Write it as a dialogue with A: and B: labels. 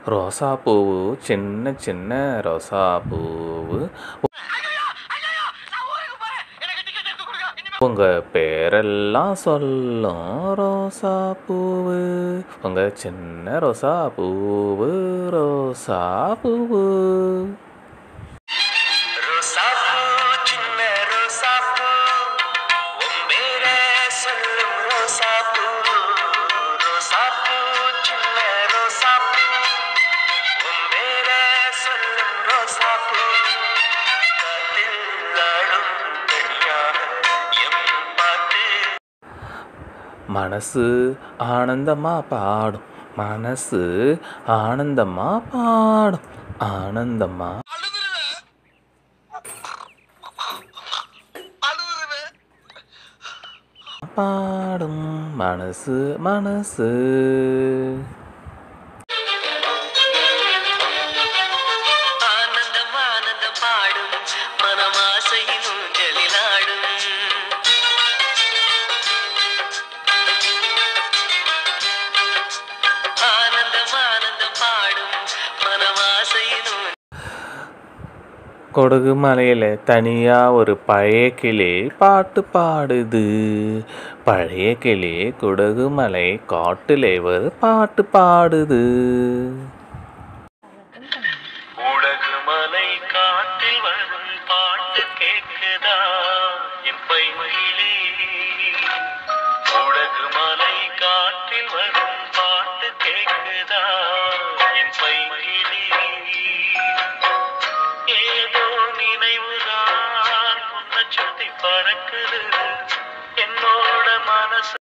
A: ரோசா பூவு சின்ன சின்ன ரோசா பூவு உங்க பேரெல்லாம் சொல்லும் ரோசா பூவு உங்க சின்ன ரோசா பூவு ரோசா பூவு மனசு ஆனந்தமா பாடும் மனசு ஆனந்தமா பாடும் ஆனந்தமா பாடும் மனசு மனசு கொடுகு மலையில் தனியாக ஒரு பழைய கிளி பாட்டு பாடுது. பழைய கிளி கொடுகு மலை காட்டிலே ஒரு பாட்டு பாடுது.
B: உலகுமலை காட்டில் வரும் பாட்டு கேட்குதா என் பைமகிழி. உலகுமலை காட்டில் வரும் பாட்டு கேட்குதா என் பைமகிழி. ஏதோ நினைவுதான் உன்னை சுத்தி பறக்குது என்னோட மனசு.